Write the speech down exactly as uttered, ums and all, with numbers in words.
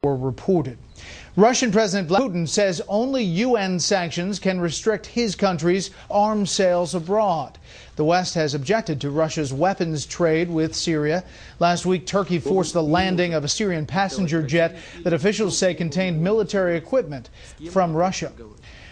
were reported. Russian President Vladimir Putin says only U N sanctions can restrict his country's arms sales abroad. The West has objected to Russia's weapons trade with Syria. Last week, Turkey forced the landing of a Syrian passenger jet that officials say contained military equipment from Russia.